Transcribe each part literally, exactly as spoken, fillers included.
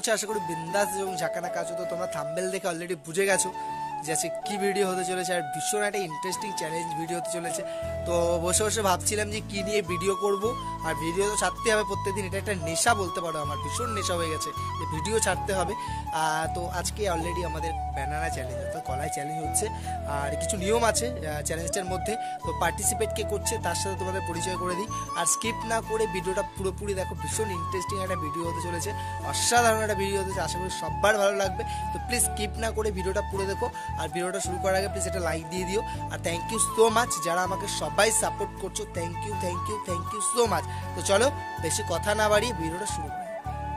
চলছে আশা করি বিন্দাস এবং ঝাঁকানা কাজ। তো তোমরা থাম্বনেল দেখে অলরেডি বুঝে গেছো যে আজকে কী ভিডিও হতে চলেছে, আর ভীষণ একটা ইন্টারেস্টিং চ্যালেঞ্জ ভিডিও হতে চলেছে। তো বসে বসে ভাবছিলাম যে কী নিয়ে ভিডিও করব, আর ভিডিও তো ছাড়তে হবে প্রত্যেকদিন, এটা একটা নেশা বলতে পারো, আমার ভীষণ নেশা হয়ে গেছে যে ভিডিও ছাড়তে হবে। তো আজকে অলরেডি আমাদের ব্যানানা চ্যালেঞ্জ অর্থাৎ কলাই চ্যালেঞ্জ হচ্ছে, আর কিছু নিয়ম আছে চ্যালেঞ্জটার মধ্যে। তো পার্টিসিপেট কে করছে তার সাথে তোমাদের পরিচয় করে দিই, আর স্কিপ না করে ভিডিওটা পুরোপুরি দেখো, ভীষণ ইন্টারেস্টিং একটা ভিডিও হতে চলেছে, অসাধারণ একটা ভিডিও হতে চলেছে, আশা করি সবার ভালো লাগবে। তো প্লিজ স্কিপ না করে ভিডিওটা পুরো দেখো, আর ভিডিওটা শুরু করার আগে প্লিজ একটা লাইক দিয়ে দিও। আর থ্যাংক ইউ সো মাচ যারা আমাকে সবাই সাপোর্ট করছো, thank you thank you thank you so much. তো চলো বেশি কথা না বাড়িয়ে ভিডিওটা শুরু করি।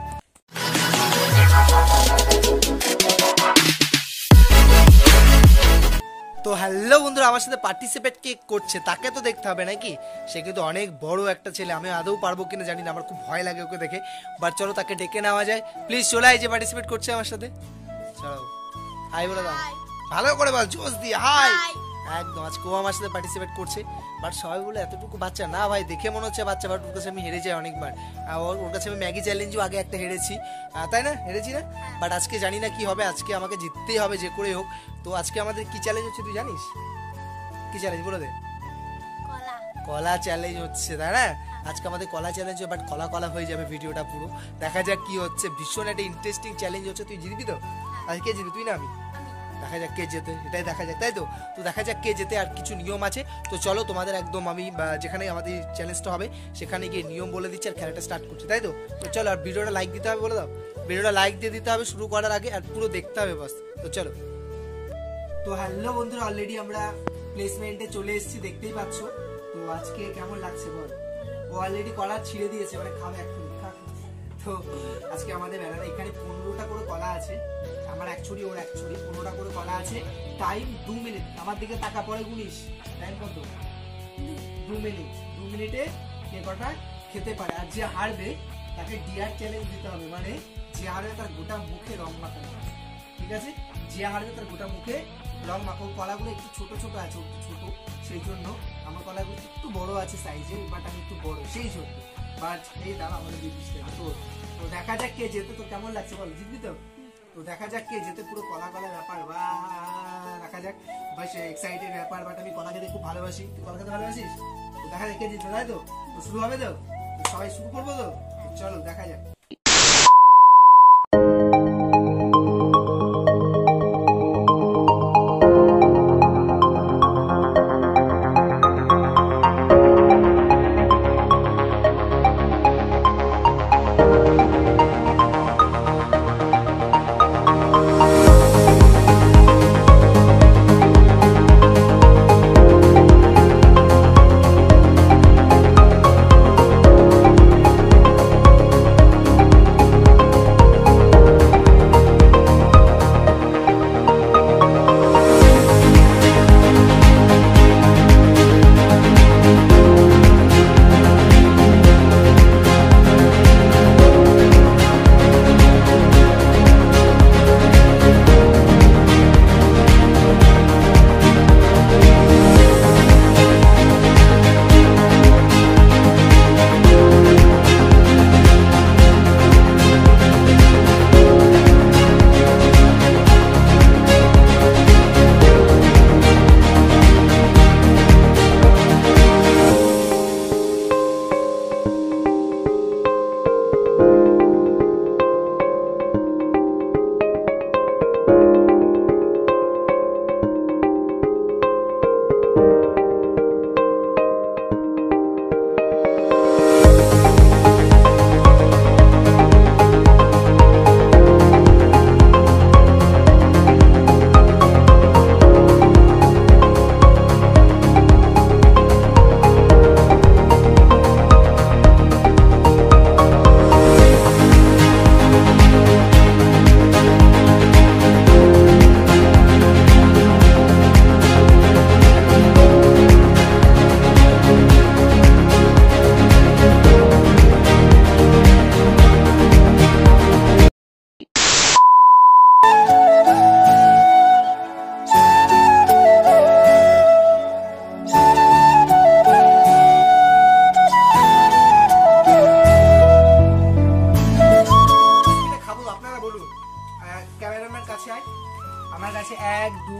তো হ্যালো বন্ধুরা, আমার সাথে পার্টিসিপেট কে করছে তাকে তো দেখতে হবে নাকি, সে কিন্তু অনেক বড় একটা ছেলে, আমি আদৌ পারবো কিনা জানি না, আমার খুব ভয় লাগে ওকে দেখে, বাট চলো তাকে ডেকে নেওয়া যায়। প্লিজ চলে আয় যে পার্টিসিপেট করছে আমার সাথে, চলো হাই বলে দাও, ভালো করে বল জোশ দিয়ে হাই। একদম আজকে ও আমার সাথে পার্টিসিপেট করছে, বাট সবাই বলে এতটুকু বাচ্চা না ভাই, দেখে মনে হচ্ছে বাচ্চা, বাট ওর কাছে আমি হেরে যাই অনেকবার। ওর কাছে আমি ম্যাগি চ্যালেঞ্জও আগে একটা হেরেছি, তাই না, হেরেছি না, বাট আজকে জানি না কি হবে, আজকে আমাকে জিততেই হবে যে করে হোক। তো আজকে আমাদের কি চ্যালেঞ্জ হচ্ছে তুই জানিস? কি চ্যালেঞ্জ বলে দে। কলা চ্যালেঞ্জ হচ্ছে, তাই না, আজকে আমাদের কলা চ্যালেঞ্জ, বাট কলা কলা হয়ে যাবে ভিডিওটা পুরো, দেখা যাক কি হচ্ছে। ভীষণ একটা ইন্টারেস্টিং চ্যালেঞ্জ হচ্ছে, তুই জিতবি তো? আর কে জিতবি, তুই না আমি? দেখা যাক কে যেতে, এটাই দেখা যাক, তাই তো। তো দেখা যাক কে যেতে, আর কিছু নিয়ম আছে। তো চলো তোমাদের একদম আমি যেখানে আমাদের চ্যালেঞ্জটা হবে সেখানে গিয়ে নিয়ম বলে দিচ্ছি, আর খেলাটা স্টার্ট করছি, তাই তো। তো চলো, আর ভিডিওটা লাইক দিতে হবে, বলে দাও ভিডিওটা লাইক দিয়ে দিতে হবে শুরু করার আগে, আর পুরো দেখতে হবে বাস। তো চলো। তো হ্যালো বন্ধুরা, অলরেডি আমরা প্লেসমেন্টে চলে এসেছি, দেখতেই পাচ্ছ। তো আজকে কেমন লাগছে বল? ও অলরেডি কলা ছিঁড়ে দিয়েছে, মানে খাবে এখন। তো আজকে আমাদের বেলাটা এখানে পনেরোটা করে কলা আছে, আমার এক ছুরি ওর এক ছুরি, পনেরোটা করে কলা আছে। টাইম দু মিনিট, আমার দিকে টাকা পড়ে গুনিস, টাইম কত? দু মিনিট। দু মিনিটে কে কটা খেতে পারে, আর যে হারবে তাকে ডিয়ার চ্যালেঞ্জ দিতে হবে, মানে যে হারবে তার গোটা মুখে রং মাখানো, ঠিক আছে? যে হারবে তার গোটা মুখে রং মাখো। কলাগুলো একটু ছোট ছোট আছে, একটু ছোট, সেই জন্য আমার কলাগুলো একটু বড় আছে সাইজে, বাট আমি একটু বড় সেই জন্য, বাট এই দাম আমাদের তো। তো দেখা যাক কে যেতে, তো কেমন লাগছে বল, জিতবি তো? তো দেখা যাক কে যেতে, পুরো কলা কলা ব্যাপার, বা দেখা যাক, বেশ এক্সাইটেড ব্যাপার, বাট আমি কলা খেতে খুব ভালোবাসি, তুই কলা খেতে ভালোবাসিস? তো দেখা যাক কে জিতবে, তাই তো। তো শুরু হবে তো, সবাই শুরু করবো তো, চলো দেখা যাক।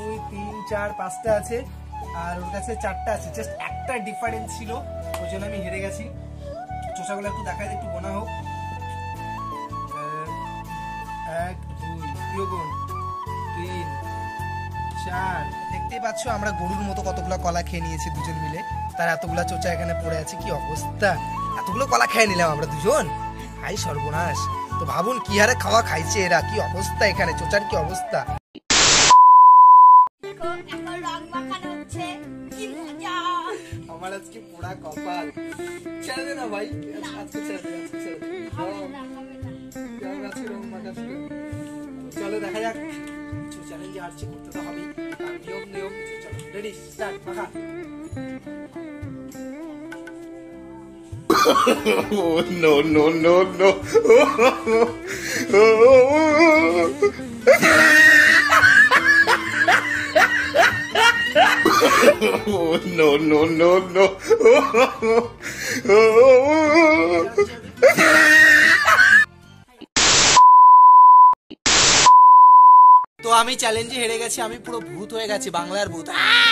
দুই তিন চার পাঁচটা আছে, আর ওর কাছে চারটা আছে, জাস্ট একটা ডিফারেন্স ছিল, ওই জন্য আমি হেরে গেছি। চোষাগুলো একটু দেখাই, একটু গোনা হোক। এক দুই গুণ তিন চার, দেখতেই পাচ্ছ আমরা গরুর মতো কতগুলো কলা খেয়ে নিয়েছি দুজন মিলে, তার এতগুলা চোচা এখানে পড়ে আছে, কি অবস্থা, এতগুলো কলা খেয়ে নিলাম আমরা দুজন, হাই সর্বনাশ। তো ভাবুন কি হারে খাওয়া খাইছে এরা, কি অবস্থা এখানে, চোচার কি অবস্থা। আমার আজকে পোড়া কপাল, ছেড়ে দে না ভাই, আজকে ছেড়ে দে, আজকে ছেড়ে দে, চলো দেখা যাক। চ্যালেঞ্জে হারছে, করতে তো হবেই, নিয়ম নিয়ম। চলো রেডি স্টার্ট, মাখা। Oh, no, no, no, no. Oh, no, no, no, no. তো আমি চ্যালেঞ্জে হেরে গেছি, আমি পুরো ভূত হয়ে গেছি, বাংলার ভূত।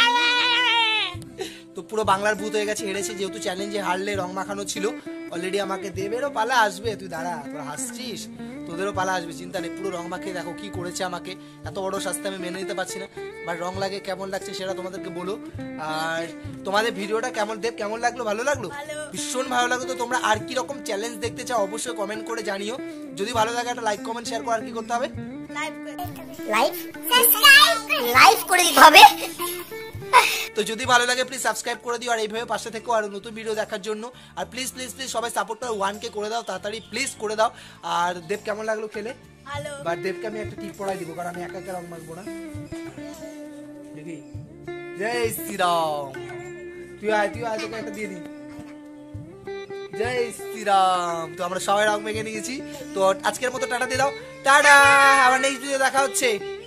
তো পুরো বাংলার ভূত হয়ে গেছে, হেরেছে যেহেতু। চ্যালেঞ্জে হারলে রং মাখানো ছিল অলরেডি, আমাকে দেবেরও পালা আসবে, তুই দাঁড়া, তোরা হাসছিস, তোদেরও পালা আসবে, চিন্তা নেই। পুরো রং মাখিয়ে দেখো কি করেছে আমাকে, এত বড় শাস্তি আমি মেনে নিতে পারছি না, বাট রং লাগে কেমন লাগছে সেটা তোমাদেরকে বলো। আর তোমাদের ভিডিওটা কেমন, দেব কেমন লাগলো, ভালো লাগলো, ভীষণ ভালো লাগলো। তো তোমরা আর কি রকম চ্যালেঞ্জ দেখতে চাও অবশ্যই কমেন্ট করে জানিও। যদি ভালো লাগে একটা লাইক কমেন্ট শেয়ার করার কি করতে হবে, লাইক সাবস্ক্রাইব লাইক করে দিতে হবে। তো যদি ভালো লাগে প্লিজ সাবস্ক্রাইব করে দিও, আর এইভাবে পাশে থেকো আর নতুন ভিডিও দেখার জন্য। আর প্লিজ প্লিজ প্লিজ সবাই সাপোর্টটা ওয়ান কে করে দাও, তাড়াতাড়ি প্লিজ করে দাও। আর দেব কেমন লাগলো খেলে, ভালো। বাট দেবকে আমি একটা টিপ পড়াই দিব, কারণ আমি একা একা রং মাখবো না। দেখি, জয় শ্রীরাম, তুই আয়, তুই আয়, তোকে একটা দিয়ে দিই। জয় শ্রীরাম। তো আমরা সবাই রং মেখে নিয়েছি, তো আজকের মতো টাটা দিয়ে দাও, টাটা, আবার নেক্সট ভিডিও দেখা হচ্ছে।